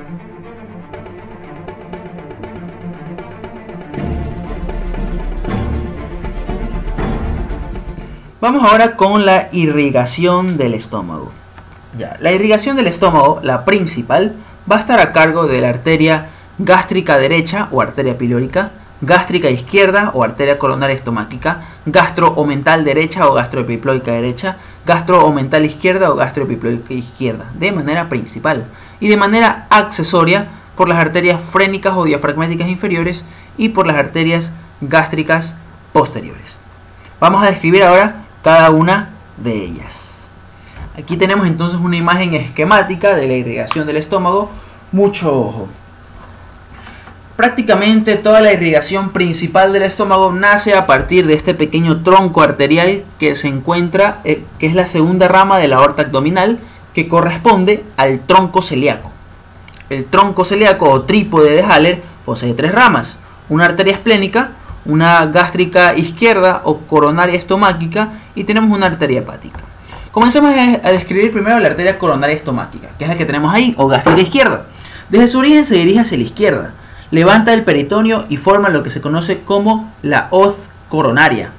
Vamos ahora con la irrigación del estómago. La irrigación del estómago, la principal, va a estar a cargo de la arteria gástrica derecha o arteria pilórica, gástrica izquierda o arteria coronaria estomáquica, gastroomental derecha o gastroepiploica derecha, gastroomental izquierda o gastroepiploica izquierda, de manera principal, y de manera accesoria por las arterias frénicas o diafragmáticas inferiores y por las arterias gástricas posteriores. Vamos a describir ahora cada una de ellas. Aquí tenemos entonces una imagen esquemática de la irrigación del estómago. Mucho ojo. Prácticamente toda la irrigación principal del estómago nace a partir de este pequeño tronco arterial que se encuentra, que es la segunda rama de la aorta abdominal, que corresponde al tronco celíaco. El tronco celíaco o trípode de Haller posee tres ramas: una arteria esplénica, una gástrica izquierda o coronaria estomáquica y tenemos una arteria hepática. Comencemos a describir primero la arteria coronaria estomáquica, que es la que tenemos ahí, o gástrica izquierda. Desde su origen se dirige hacia la izquierda, levanta el peritoneo y forma lo que se conoce como la hoz coronaria.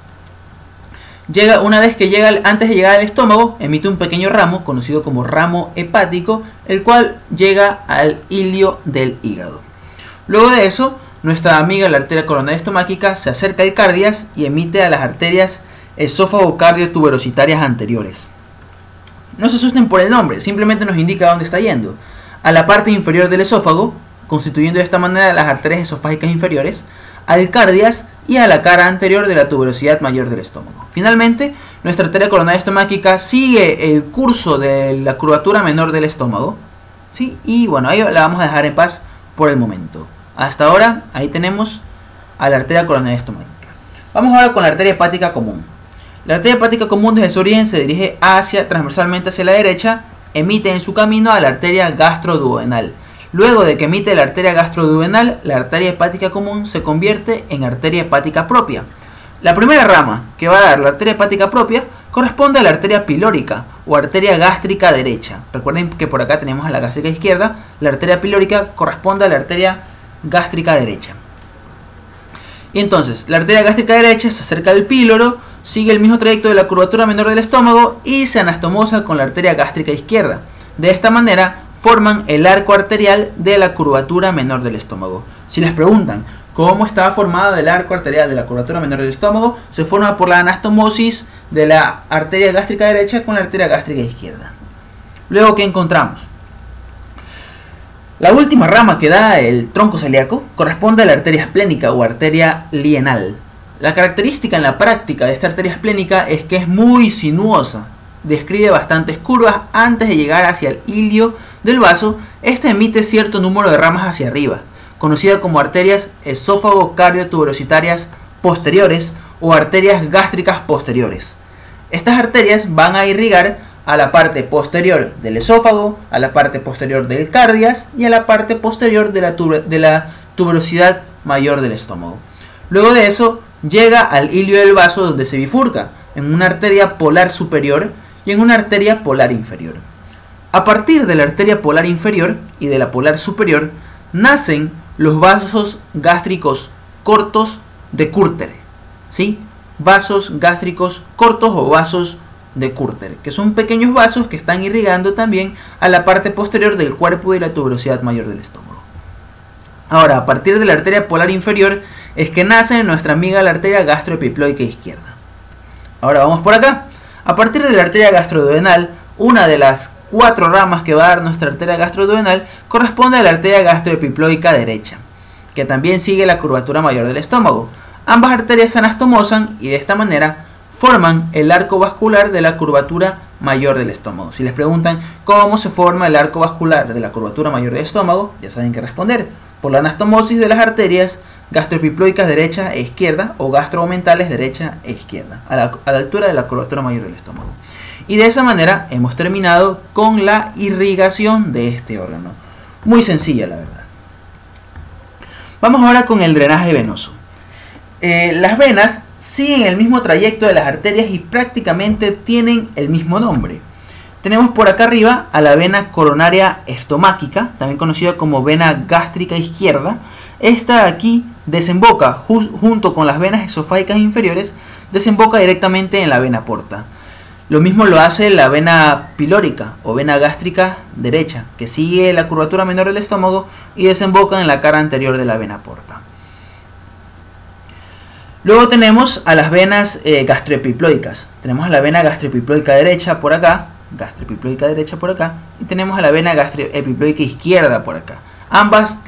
Antes de llegar al estómago, emite un pequeño ramo, conocido como ramo hepático, el cual llega al ilio del hígado. Luego de eso, nuestra amiga la arteria coronaria estomáquica se acerca al cardias y emite a las arterias esófago-cardio-tuberositarias anteriores. No se asusten por el nombre, simplemente nos indica dónde está yendo. A la parte inferior del esófago, constituyendo de esta manera las arterias esofágicas inferiores, al cardias y a la cara anterior de la tuberosidad mayor del estómago. Finalmente, nuestra arteria coronaria estomáquica sigue el curso de la curvatura menor del estómago, ¿sí? Y bueno, ahí la vamos a dejar en paz por el momento. Hasta ahora, ahí tenemos a la arteria coronaria estomáquica. Vamos ahora con la arteria hepática común. La arteria hepática común desde su origen se dirige transversalmente hacia la derecha, emite en su camino a la arteria gastroduodenal. Luego de que emite la arteria gastroduodenal, la arteria hepática común se convierte en arteria hepática propia. La primera rama que va a dar la arteria hepática propia corresponde a la arteria pilórica o arteria gástrica derecha. Recuerden que por acá tenemos a la gástrica izquierda, la arteria pilórica corresponde a la arteria gástrica derecha. Y entonces, la arteria gástrica derecha se acerca al píloro, sigue el mismo trayecto de la curvatura menor del estómago y se anastomosa con la arteria gástrica izquierda. De esta manera, forman el arco arterial de la curvatura menor del estómago. Si les preguntan cómo está formado el arco arterial de la curvatura menor del estómago, se forma por la anastomosis de la arteria gástrica derecha con la arteria gástrica izquierda. Luego, ¿qué encontramos? La última rama que da el tronco celíaco corresponde a la arteria esplénica o arteria lienal. La característica en la práctica de esta arteria esplénica es que es muy sinuosa. Describe bastantes curvas antes de llegar hacia el ilio del vaso. Esta emite cierto número de ramas hacia arriba, conocida como arterias esófago-cardio-tuberositarias posteriores o arterias gástricas posteriores. Estas arterias van a irrigar a la parte posterior del esófago, a la parte posterior del cardias y a la parte posterior de la tuberosidad mayor del estómago. Luego de eso llega al ilio del vaso, donde se bifurca en una arteria polar superior y en una arteria polar inferior. A partir de la arteria polar inferior y de la polar superior nacen los vasos gástricos cortos de Kürter, ¿sí? Vasos gástricos cortos o vasos de Kürter, que son pequeños vasos que están irrigando también a la parte posterior del cuerpo y la tuberosidad mayor del estómago. Ahora, a partir de la arteria polar inferior es que nace nuestra amiga la arteria gastroepiploica izquierda. Ahora vamos por acá. A partir de la arteria gastroduodenal, una de las 4 ramas que va a dar nuestra arteria gastroduodenal corresponde a la arteria gastroepiploica derecha, que también sigue la curvatura mayor del estómago. Ambas arterias se anastomosan y de esta manera forman el arco vascular de la curvatura mayor del estómago. Si les preguntan cómo se forma el arco vascular de la curvatura mayor del estómago, ya saben qué responder: por la anastomosis de las arterias gastroepiploicas derecha e izquierda o gastroomentales derecha e izquierda, a la altura de la curvatura mayor del estómago. Y de esa manera hemos terminado con la irrigación de este órgano. Muy sencilla, la verdad. Vamos ahora con el drenaje venoso. Las venas siguen el mismo trayecto de las arterias y prácticamente tienen el mismo nombre. Tenemos por acá arriba a la vena coronaria estomáquica, también conocida como vena gástrica izquierda. Esta aquí desemboca junto con las venas esofágicas inferiores, desemboca directamente en la vena porta. Lo mismo lo hace la vena pilórica o vena gástrica derecha, que sigue la curvatura menor del estómago y desemboca en la cara anterior de la vena porta. Luego tenemos a las venas gastroepiploicas. Tenemos a la vena gastroepiploica derecha por acá, y tenemos a la vena gastroepiploica izquierda por acá. Ambas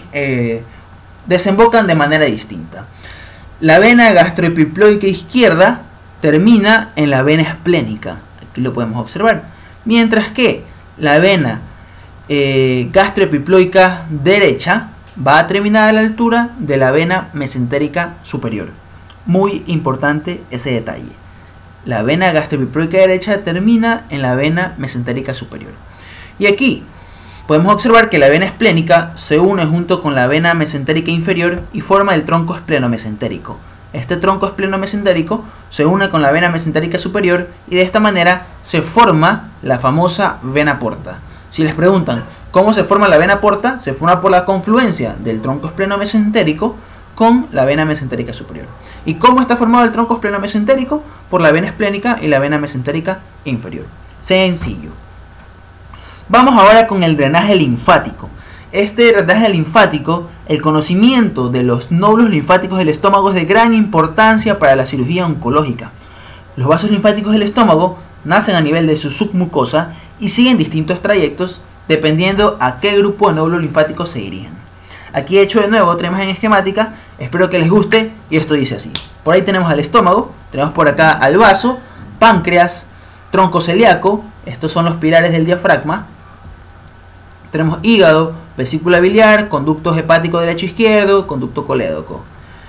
desembocan de manera distinta. La vena gastroepiploica izquierda termina en la vena esplénica, aquí lo podemos observar, mientras que la vena gastroepiploica derecha va a terminar a la altura de la vena mesentérica superior. Muy importante ese detalle. La vena gastroepiploica derecha termina en la vena mesentérica superior. Y aquí podemos observar que la vena esplénica se une junto con la vena mesentérica inferior y forma el tronco espleno-mesentérico. Este tronco espleno-mesentérico se une con la vena mesentérica superior y de esta manera se forma la famosa vena porta. Si les preguntan cómo se forma la vena porta, se forma por la confluencia del tronco espleno-mesentérico con la vena mesentérica superior. ¿Y cómo está formado el tronco espleno-mesentérico? Por la vena esplénica y la vena mesentérica inferior. Sencillo. Vamos ahora con el drenaje linfático. Este drenaje linfático, el conocimiento de los nódulos linfáticos del estómago es de gran importancia para la cirugía oncológica. Los vasos linfáticos del estómago nacen a nivel de su submucosa y siguen distintos trayectos dependiendo a qué grupo de nódulos linfáticos se dirigen. Aquí he hecho de nuevo otra imagen esquemática, espero que les guste, y esto dice así. Por ahí tenemos al estómago, tenemos por acá al vaso, páncreas, tronco celíaco, estos son los pilares del diafragma. Tenemos hígado, vesícula biliar, conducto hepático derecho izquierdo, conducto colédoco.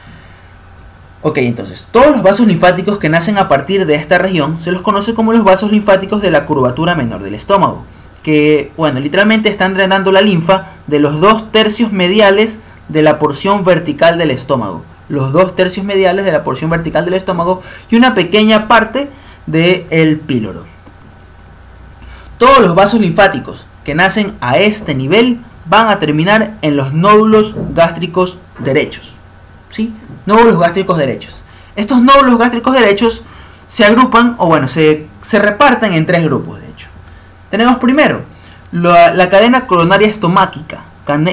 Ok, entonces, todos los vasos linfáticos que nacen a partir de esta región se los conoce como los vasos linfáticos de la curvatura menor del estómago, que, bueno, literalmente están drenando la linfa de los 2/3 mediales de la porción vertical del estómago. Los 2/3 mediales de la porción vertical del estómago y una pequeña parte del píloro. Todos los vasos linfáticos que nacen a este nivel van a terminar en los nódulos gástricos derechos. ¿Sí? Nódulos gástricos derechos. Estos nódulos gástricos derechos se agrupan, o bueno, se reparten en 3 grupos, de hecho. Tenemos primero la cadena coronaria estomáquica,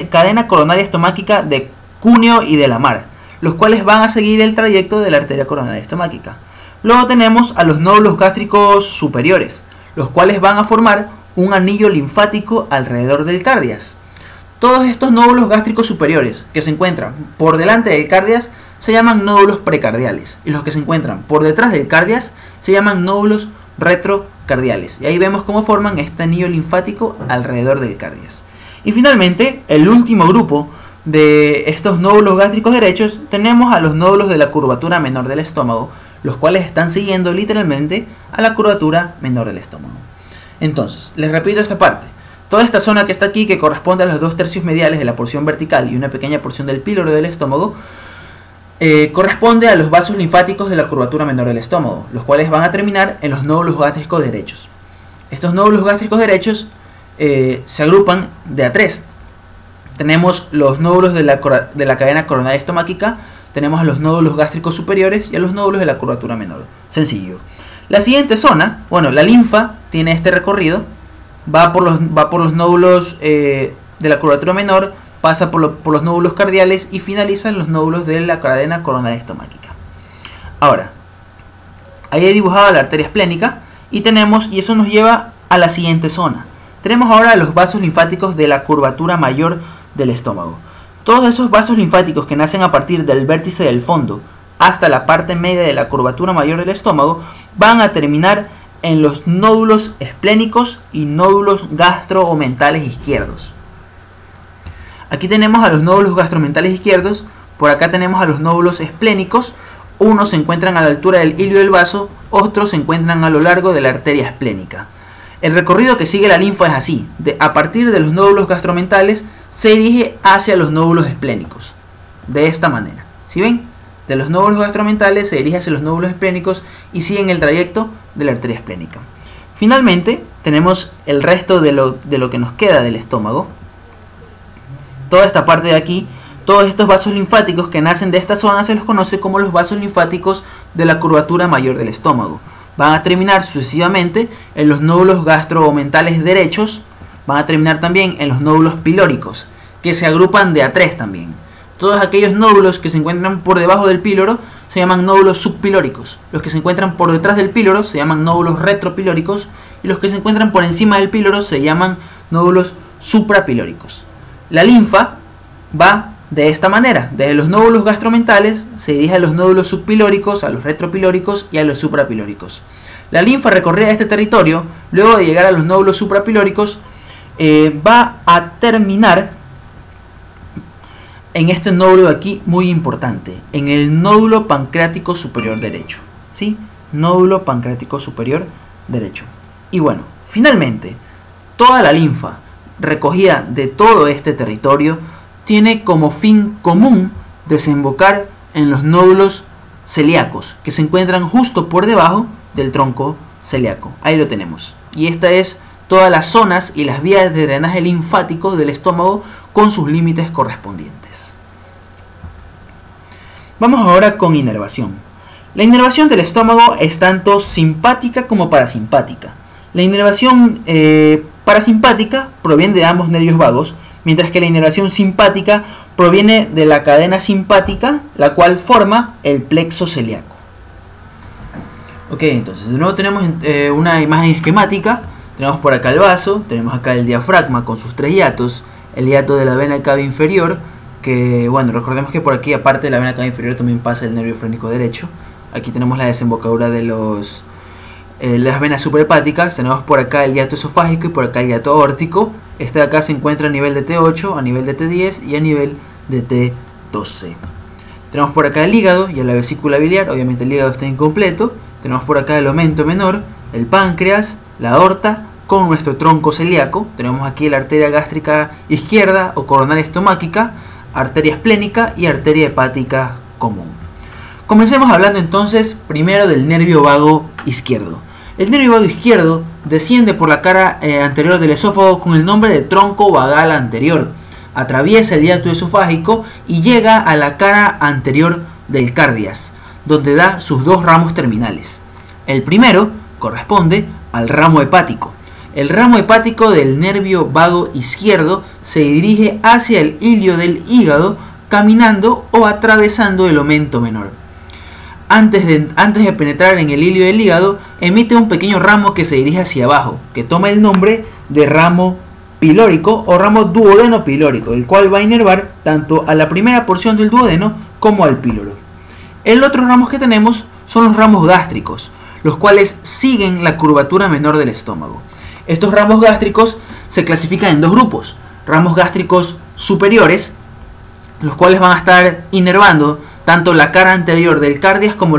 de Cúneo y de la Mar, los cuales van a seguir el trayecto de la arteria coronaria estomáquica. Luego tenemos a los nódulos gástricos superiores, los cuales van a formar un anillo linfático alrededor del cardias. Todos estos nódulos gástricos superiores que se encuentran por delante del cardias se llaman nódulos precardiales, y los que se encuentran por detrás del cardias se llaman nódulos retrocardiales. Y ahí vemos cómo forman este anillo linfático alrededor del cardias. Y finalmente, el último grupo de estos nódulos gástricos derechos, tenemos a los nódulos de la curvatura menor del estómago, los cuales están siguiendo literalmente a la curvatura menor del estómago. Entonces, les repito esta parte. Toda esta zona que está aquí, que corresponde a los 2/3 mediales de la porción vertical y una pequeña porción del píloro del estómago, corresponde a los vasos linfáticos de la curvatura menor del estómago, los cuales van a terminar en los nódulos gástricos derechos. Estos nódulos gástricos derechos se agrupan de a 3. Tenemos los nódulos de la cadena coronaria estomáquica, tenemos a los nódulos gástricos superiores y a los nódulos de la curvatura menor. Sencillo. La siguiente zona, bueno, la linfa tiene este recorrido, va por los nódulos de la curvatura menor, pasa por los nódulos cardiales y finaliza en los nódulos de la cadena coronaria estomáquica. Ahora, ahí he dibujado la arteria esplénica y eso nos lleva a la siguiente zona. Tenemos ahora los vasos linfáticos de la curvatura mayor del estómago. Todos esos vasos linfáticos que nacen a partir del vértice del fondo hasta la parte media de la curvatura mayor del estómago van a terminar en los nódulos esplénicos y nódulos gastromentales izquierdos. Aquí tenemos a los nódulos gastromentales izquierdos, por acá tenemos a los nódulos esplénicos. Unos se encuentran a la altura del hilio del vaso, otros se encuentran a lo largo de la arteria esplénica. El recorrido que sigue la linfa es así: a partir de los nódulos gastromentales se dirige hacia los nódulos esplénicos, de esta manera. ¿Sí ven? De los nódulos gastromentales se dirige hacia los nódulos esplénicos y siguen el trayecto de la arteria esplénica. Finalmente, tenemos el resto de lo que nos queda del estómago. Toda esta parte de aquí, todos estos vasos linfáticos que nacen de esta zona se los conoce como los vasos linfáticos de la curvatura mayor del estómago. Van a terminar sucesivamente en los nódulos gastroomentales derechos, van a terminar también en los nódulos pilóricos, que se agrupan de a 3 también. Todos aquellos nódulos que se encuentran por debajo del píloro se llaman nódulos subpilóricos. Los que se encuentran por detrás del píloro se llaman nódulos retropilóricos, y los que se encuentran por encima del píloro se llaman nódulos suprapilóricos. La linfa va de esta manera: desde los nódulos gastromentales se dirige a los nódulos subpilóricos, a los retropilóricos y a los suprapilóricos. La linfa recorrida este territorio, luego de llegar a los nódulos suprapilóricos, va a terminar en este nódulo de aquí, muy importante, en el nódulo pancreático superior derecho. ¿Sí? Nódulo pancreático superior derecho. Y bueno, finalmente, toda la linfa recogida de todo este territorio tiene como fin común desembocar en los nódulos celíacos, que se encuentran justo por debajo del tronco celíaco. Ahí lo tenemos. Y esta es todas las zonas y las vías de drenaje linfático del estómago con sus límites correspondientes. Vamos ahora con inervación. La inervación del estómago es tanto simpática como parasimpática. La inervación parasimpática proviene de ambos nervios vagos, mientras que la inervación simpática proviene de la cadena simpática, la cual forma el plexo celíaco. Ok, entonces de nuevo tenemos una imagen esquemática. Tenemos por acá el vaso, tenemos acá el diafragma con sus 3 hiatos, el hiato de la vena cava inferior, que bueno, recordemos que por aquí, aparte de la vena cava inferior, también pasa el nervio frénico derecho. Aquí tenemos la desembocadura de las venas suprahepáticas. Tenemos por acá el hiato esofágico y por acá el hiato aórtico. Este de acá se encuentra a nivel de T8, a nivel de T10 y a nivel de T12. Tenemos por acá el hígado y la vesícula biliar. Obviamente el hígado está incompleto. Tenemos por acá el omento menor, el páncreas, la aorta con nuestro tronco celíaco. Tenemos aquí la arteria gástrica izquierda o coronaria estomáquica, arteria esplénica y arteria hepática común. Comencemos hablando entonces primero del nervio vago izquierdo. El nervio vago izquierdo desciende por la cara anterior del esófago con el nombre de tronco vagal anterior. Atraviesa el hiato esofágico y llega a la cara anterior del cardias, donde da sus 2 ramos terminales. El primero corresponde al ramo hepático. El ramo hepático del nervio vago izquierdo se dirige hacia el ilio del hígado, caminando o atravesando el omento menor. Antes de penetrar en el ilio del hígado, emite un pequeño ramo que se dirige hacia abajo, que toma el nombre de ramo pilórico o ramo duodeno pilórico, el cual va a inervar tanto a la primera porción del duodeno como al píloro. El otro ramo que tenemos son los ramos gástricos, los cuales siguen la curvatura menor del estómago. Estos ramos gástricos se clasifican en 2 grupos: ramos gástricos superiores, los cuales van a estar inervando tanto la cara anterior del cardias como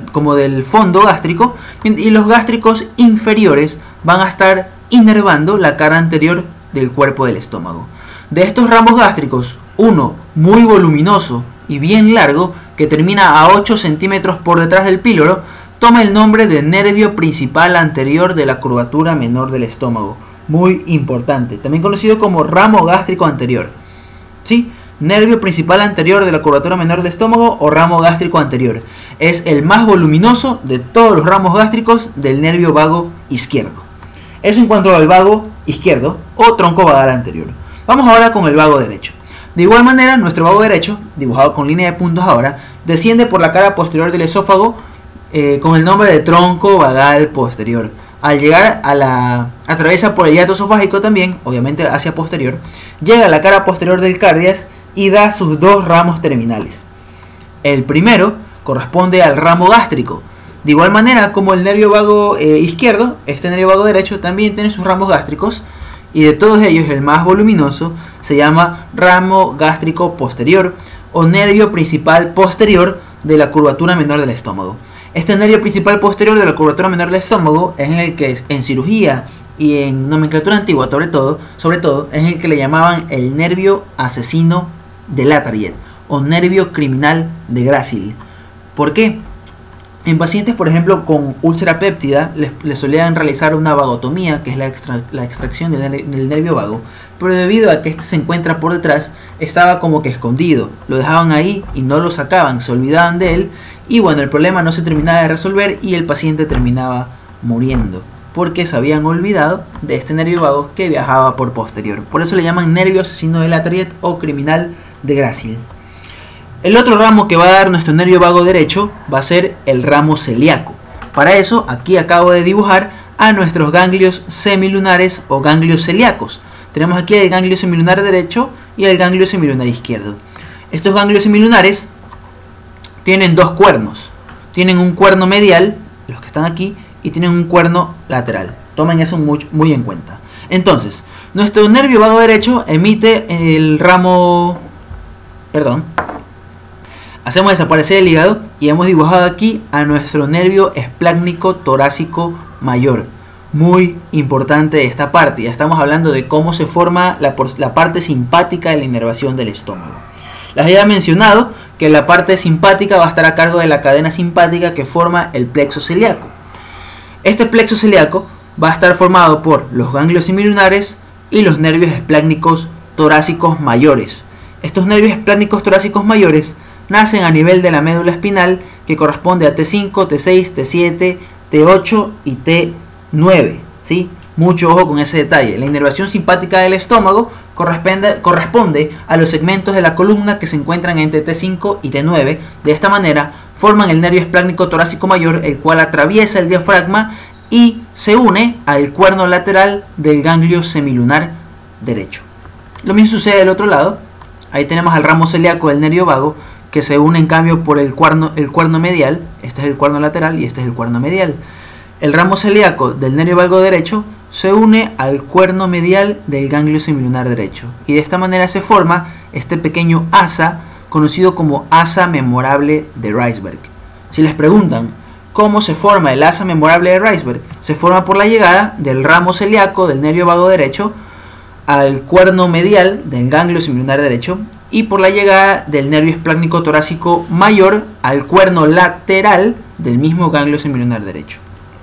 del fondo gástrico, y los gástricos inferiores van a estar inervando la cara anterior del cuerpo del estómago. De estos ramos gástricos, uno muy voluminoso y bien largo, que termina a 8 centímetros por detrás del píloro, toma el nombre de nervio principal anterior de la curvatura menor del estómago. Muy importante, también conocido como ramo gástrico anterior. ¿Sí? Nervio principal anterior de la curvatura menor del estómago o ramo gástrico anterior. Es el más voluminoso de todos los ramos gástricos del nervio vago izquierdo. Eso en cuanto al vago izquierdo o tronco vagal anterior. Vamos ahora con el vago derecho. De igual manera, nuestro vago derecho, dibujado con línea de puntos ahora, desciende por la cara posterior del esófago con el nombre de tronco vagal posterior. Al llegar atraviesa por el hiato esofágico también, obviamente hacia posterior, llega a la cara posterior del cardias y da sus 2 ramos terminales. El primero corresponde al ramo gástrico. De igual manera como el nervio vago izquierdo, este nervio vago derecho también tiene sus ramos gástricos, y de todos ellos el más voluminoso se llama ramo gástrico posterior o nervio principal posterior de la curvatura menor del estómago. Este nervio principal posterior de la curvatura menor del estómago es en el que en cirugía y en nomenclatura antigua sobre todo es el que le llamaban el nervio asesino de Latarjet o nervio criminal de Gracil. ¿Por qué? En pacientes, por ejemplo, con úlcera péptida, les solían realizar una vagotomía, que es la extracción del nervio vago, pero debido a que este se encuentra por detrás, estaba como que escondido. Lo dejaban ahí y no lo sacaban, se olvidaban de él, y bueno, el problema no se terminaba de resolver y el paciente terminaba muriendo, porque se habían olvidado de este nervio vago que viajaba por posterior. Por eso le llaman nervio asesino de Lafayette o criminal de Gracil. El otro ramo que va a dar nuestro nervio vago derecho va a ser el ramo celíaco. Para eso, aquí acabo de dibujar a nuestros ganglios semilunares o ganglios celíacos. Tenemos aquí el ganglio semilunar derecho y el ganglio semilunar izquierdo. Estos ganglios semilunares tienen dos cuernos. Tienen un cuerno medial, los que están aquí, y tienen un cuerno lateral. Tomen eso muy en cuenta. Entonces, nuestro nervio vago derecho emite el ramo... Hacemos desaparecer el hígado y hemos dibujado aquí a nuestro nervio esplácnico torácico mayor. Muy importante esta parte. Ya estamos hablando de cómo se forma la parte simpática de la inervación del estómago. Les había mencionado que la parte simpática va a estar a cargo de la cadena simpática que forma el plexo celíaco. Este plexo celíaco va a estar formado por los ganglios semilunares y los nervios esplácnicos torácicos mayores. Estos nervios esplácnicos torácicos mayores nacen a nivel de la médula espinal, que corresponde a T5, T6, T7, T8 y T9. ¿Sí? Mucho ojo con ese detalle. La inervación simpática del estómago corresponde a los segmentos de la columna que se encuentran entre T5 y T9. De esta manera forman el nervio esplácnico torácico mayor, el cual atraviesa el diafragma y se une al cuerno lateral del ganglio semilunar derecho. Lo mismo sucede del otro lado. Ahí tenemos al ramo celíaco del nervio vago, que se une en cambio por el cuerno medial. Este es el cuerno lateral y este es el cuerno medial. El ramo celíaco del nervio vago derecho se une al cuerno medial del ganglio semilunar derecho. Y de esta manera se forma este pequeño asa, conocido como asa memorable de Reisberg. Si les preguntan cómo se forma el asa memorable de Reisberg, se forma por la llegada del ramo celíaco del nervio vago derecho al cuerno medial del ganglio semilunar derecho y por la llegada del nervio esplácnico torácico mayor al cuerno lateral del mismo ganglio semilunar derecho.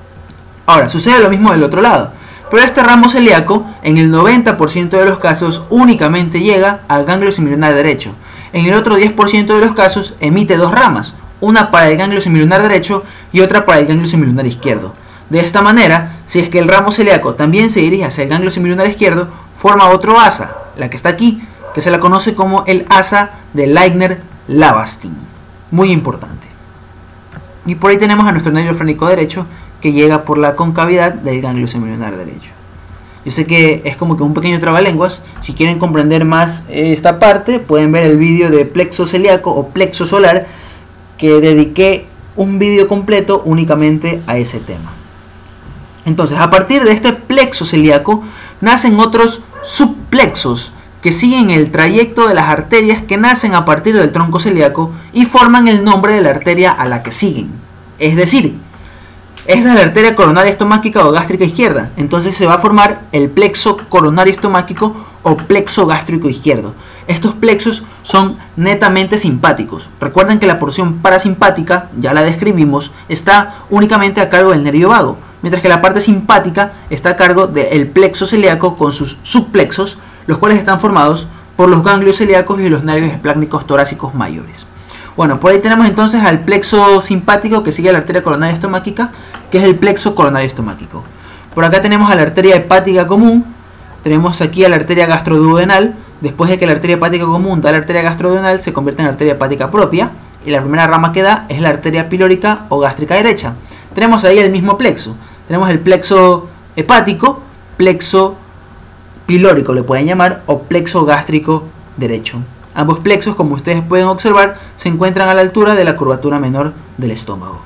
Ahora, sucede lo mismo del otro lado, pero este ramo celíaco en el 90% de los casos únicamente llega al ganglio semilunar derecho. En el otro 10% de los casos emite dos ramas, una para el ganglio semilunar derecho y otra para el ganglio semilunar izquierdo. De esta manera, si es que el ramo celíaco también se dirige hacia el ganglio semilunar izquierdo, forma otro asa, la que está aquí, que se la conoce como el asa de Leitner-Lavastin. Muy importante. Y por ahí tenemos a nuestro nervio frénico derecho, que llega por la concavidad del ganglio semilunar derecho. Yo sé que es como que un pequeño trabalenguas. Si quieren comprender más esta parte, pueden ver el vídeo de plexo celíaco o plexo solar, que dediqué un vídeo completo únicamente a ese tema. Entonces, a partir de este plexo celíaco nacen otros subplexos que siguen el trayecto de las arterias que nacen a partir del tronco celíaco y forman el nombre de la arteria a la que siguen. Es decir, esta es la arteria coronaria estomáquica o gástrica izquierda. Entonces se va a formar el plexo coronario estomáquico o plexo gástrico izquierdo. Estos plexos son netamente simpáticos. Recuerden que la porción parasimpática, ya la describimos, está únicamente a cargo del nervio vago, mientras que la parte simpática está a cargo del plexo celíaco con sus subplexos, los cuales están formados por los ganglios celíacos y los nervios esplácnicos torácicos mayores. Bueno, por ahí tenemos entonces al plexo simpático que sigue a la arteria coronaria estomáquica, que es el plexo coronario estomáquico. Por acá tenemos a la arteria hepática común, tenemos aquí a la arteria gastroduodenal. Después de que la arteria hepática común da a la arteria gastroduodenal, se convierte en arteria hepática propia, y la primera rama que da es la arteria pilórica o gástrica derecha. Tenemos ahí el mismo plexo. Tenemos el plexo hepático, plexo pilórico le pueden llamar, o plexo gástrico derecho. Ambos plexos, como ustedes pueden observar, se encuentran a la altura de la curvatura menor del estómago.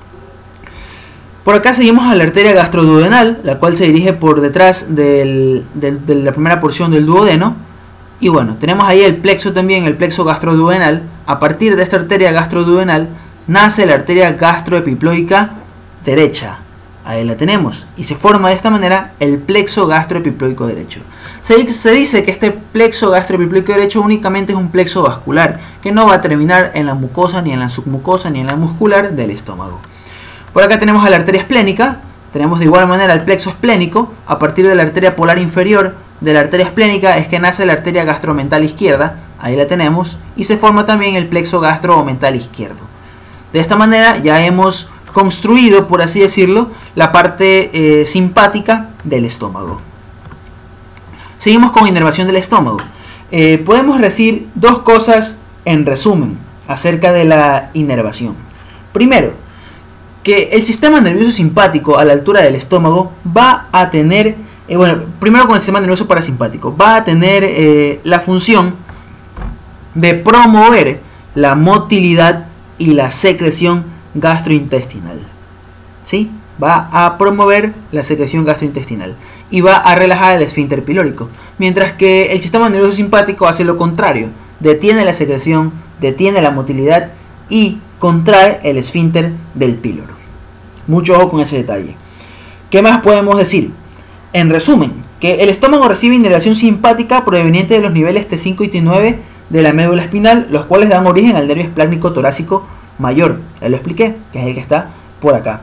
Por acá seguimos a la arteria gastroduodenal, la cual se dirige por detrás de la primera porción del duodeno. Y bueno, tenemos ahí el plexo también, el plexo gastroduodenal. A partir de esta arteria gastroduodenal nace la arteria gastroepiploica derecha. Ahí la tenemos. Y se forma de esta manera el plexo gastroepiploico derecho. Se dice que este plexo gastroepiploico derecho únicamente es un plexo vascular, que no va a terminar en la mucosa, ni en la submucosa, ni en la muscular del estómago. Por acá tenemos a la arteria esplénica, tenemos de igual manera el plexo esplénico. A partir de la arteria polar inferior de la arteria esplénica es que nace la arteria gastromental izquierda, ahí la tenemos, y se forma también el plexo gastromental izquierdo. De esta manera ya hemos construido, por así decirlo, la parte simpática del estómago. Seguimos con inervación del estómago. Podemos decir dos cosas en resumen acerca de la inervación. Primero, que el sistema nervioso simpático a la altura del estómago va a tener, primero con el sistema nervioso parasimpático, va a tener la función de promover la motilidad y la secreción gastrointestinal. ¿Sí? Va a promover la secreción gastrointestinal y va a relajar el esfínter pilórico, mientras que el sistema nervioso simpático hace lo contrario, detiene la secreción, detiene la motilidad y contrae el esfínter del píloro. Mucho ojo con ese detalle. ¿Qué más podemos decir? En resumen, que el estómago recibe inervación simpática proveniente de los niveles T5 y T9 de la médula espinal, los cuales dan origen al nervio esplácnico torácico mayor. Ya lo expliqué, que es el que está por acá.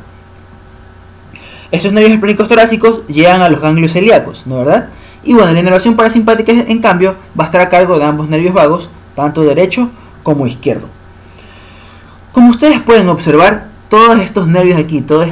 Estos nervios esplácnicos torácicos llegan a los ganglios celíacos, ¿no verdad? Y bueno, la inervación parasimpática, en cambio, va a estar a cargo de ambos nervios vagos, tanto derecho como izquierdo. Como ustedes pueden observar, todos estos nervios aquí, toda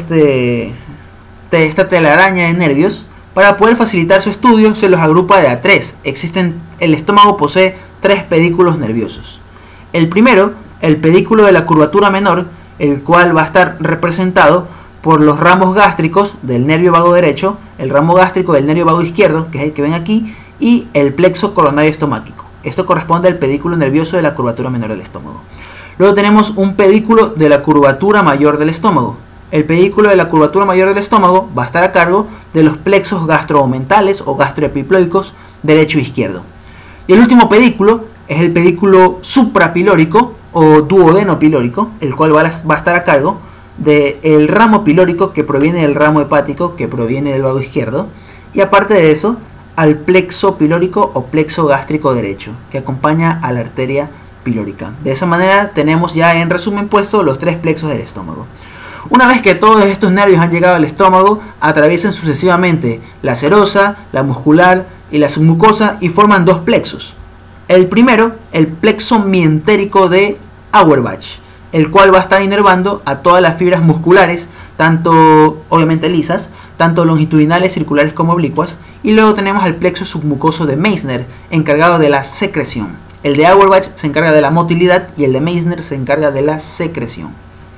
esta telaraña de nervios, para poder facilitar su estudio se los agrupa de a tres. El estómago posee tres pedículos nerviosos. El primero, el pedículo de la curvatura menor, el cual va a estar representado por los ramos gástricos del nervio vago derecho, el ramo gástrico del nervio vago izquierdo, que es el que ven aquí, y el plexo coronario estomáquico. Esto corresponde al pedículo nervioso de la curvatura menor del estómago. Luego tenemos un pedículo de la curvatura mayor del estómago. El pedículo de la curvatura mayor del estómago va a estar a cargo de los plexos gastromentales o gastroepiploicos derecho e izquierdo. Y el último pedículo es el pedículo suprapilórico o duodenopilórico, el cual va a estar a cargo del ramo pilórico que proviene del ramo hepático que proviene del vago izquierdo, y aparte de eso al plexo pilórico o plexo gástrico derecho que acompaña a la arteria pilórica. De esa manera tenemos ya en resumen puesto los tres plexos del estómago. Una vez que todos estos nervios han llegado al estómago, atraviesan sucesivamente la serosa, la muscular y la submucosa y forman dos plexos. El primero, el plexo mientérico de Auerbach, el cual va a estar inervando a todas las fibras musculares, tanto obviamente lisas, tanto longitudinales, circulares como oblicuas. Y luego tenemos al plexo submucoso de Meissner, encargado de la secreción. El de Auerbach se encarga de la motilidad y el de Meissner se encarga de la secreción.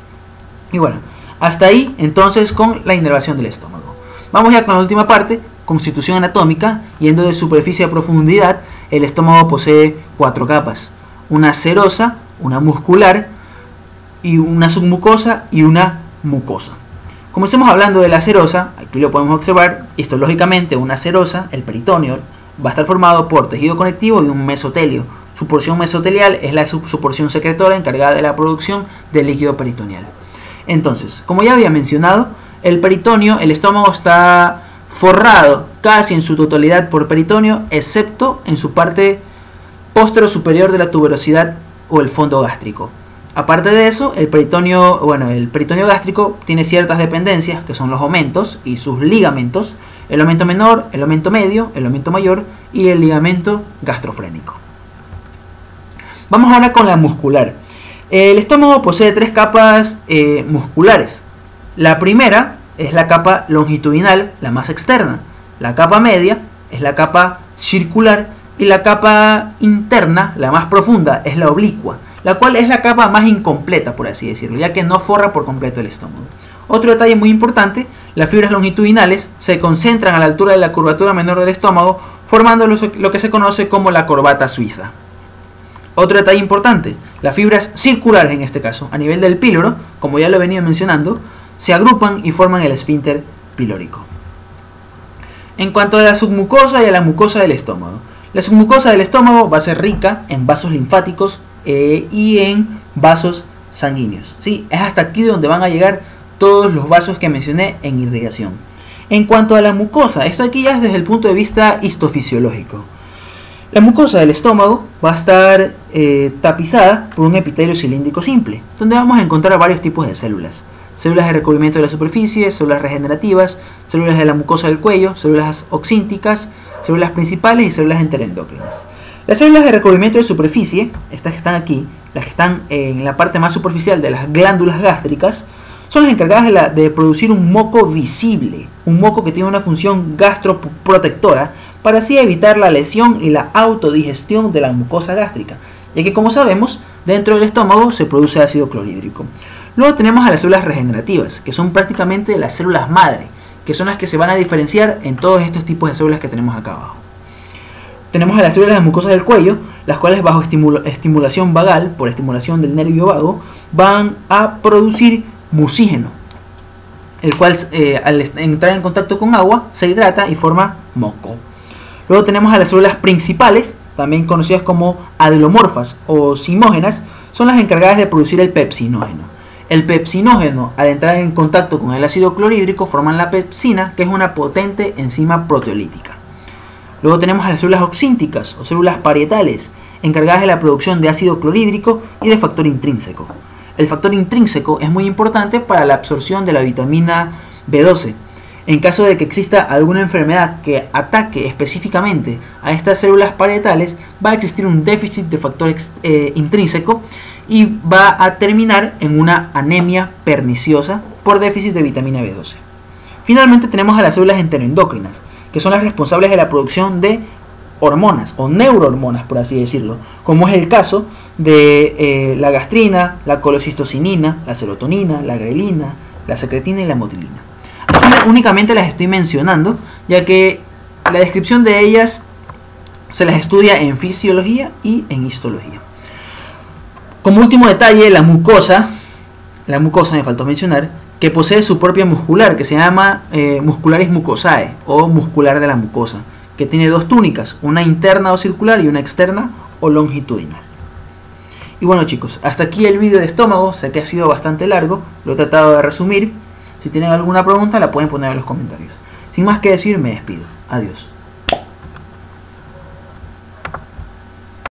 Y bueno, hasta ahí entonces con la inervación del estómago. Vamos ya con la última parte, constitución anatómica. Yendo de superficie a profundidad, el estómago posee cuatro capas: una serosa, una muscular, y una submucosa y una mucosa. Comencemos hablando de la serosa. Aquí lo podemos observar histológicamente. Una serosa, el peritoneo, va a estar formado por tejido conectivo y un mesotelio. Su porción mesotelial es su porción secretora encargada de la producción del líquido peritoneal. Entonces, como ya había mencionado, el peritoneo, el estómago está forrado casi en su totalidad por peritoneo, excepto en su parte postero superior de la tuberosidad o el fondo gástrico. Aparte de eso, el peritoneo gástrico tiene ciertas dependencias, que son los omentos y sus ligamentos: el omento menor, el omento medio, el omento mayor y el ligamento gastrofrénico. Vamos ahora con la muscular. El estómago posee tres capas musculares. La primera es la capa longitudinal, la más externa. La capa media es la capa circular y la capa interna, la más profunda, es la oblicua, la cual es la capa más incompleta, por así decirlo, ya que no forra por completo el estómago. Otro detalle muy importante: las fibras longitudinales se concentran a la altura de la curvatura menor del estómago, formando lo que se conoce como la corbata suiza. Otro detalle importante: las fibras circulares, en este caso, a nivel del píloro, como ya lo he venido mencionando, se agrupan y forman el esfínter pilórico. En cuanto a la submucosa y a la mucosa del estómago, la submucosa del estómago va a ser rica en vasos linfáticos y en vasos sanguíneos. ¿Sí? Es hasta aquí donde van a llegar todos los vasos que mencioné en irrigación. En cuanto a la mucosa, esto aquí ya es desde el punto de vista histofisiológico. La mucosa del estómago va a estar tapizada por un epitelio cilíndrico simple, donde vamos a encontrar varios tipos de células. células de recubrimiento de la superficie, células regenerativas, células de la mucosa del cuello, células oxínticas, células principales y células enteroendócrinas. Las células de recubrimiento de superficie, estas que están aquí, las que están en la parte más superficial de las glándulas gástricas, son las encargadas de producir un moco visible, un moco que tiene una función gastroprotectora para así evitar la lesión y la autodigestión de la mucosa gástrica, ya que como sabemos, dentro del estómago se produce ácido clorhídrico. Luego tenemos a las células regenerativas, que son prácticamente las células madre, que son las que se van a diferenciar en todos estos tipos de células que tenemos acá abajo. Tenemos a las células de mucosa del cuello, las cuales bajo estimulación vagal, por estimulación del nervio vago, van a producir mucígeno, el cual al entrar en contacto con agua se hidrata y forma moco. Luego tenemos a las células principales, también conocidas como adelomorfas o zimógenas, son las encargadas de producir el pepsinógeno. El pepsinógeno, al entrar en contacto con el ácido clorhídrico, forman la pepsina, que es una potente enzima proteolítica. Luego tenemos a las células oxínticas o células parietales, encargadas de la producción de ácido clorhídrico y de factor intrínseco. El factor intrínseco es muy importante para la absorción de la vitamina B12. En caso de que exista alguna enfermedad que ataque específicamente a estas células parietales, va a existir un déficit de factor intrínseco y va a terminar en una anemia perniciosa por déficit de vitamina B12. Finalmente tenemos a las células enteroendócrinas, que son las responsables de la producción de hormonas o neurohormonas, por así decirlo, como es el caso de la gastrina, la colocistocinina, la serotonina, la grelina, la secretina y la motilina. Aquí únicamente las estoy mencionando, ya que la descripción de ellas se las estudia en fisiología y en histología. Como último detalle, la mucosa me faltó mencionar, que posee su propia muscular, que se llama muscularis mucosae o muscular de la mucosa, que tiene dos túnicas, una interna o circular y una externa o longitudinal. Y bueno chicos, hasta aquí el vídeo de estómago, sé que ha sido bastante largo, lo he tratado de resumir. Si tienen alguna pregunta la pueden poner en los comentarios. Sin más que decir, me despido. Adiós.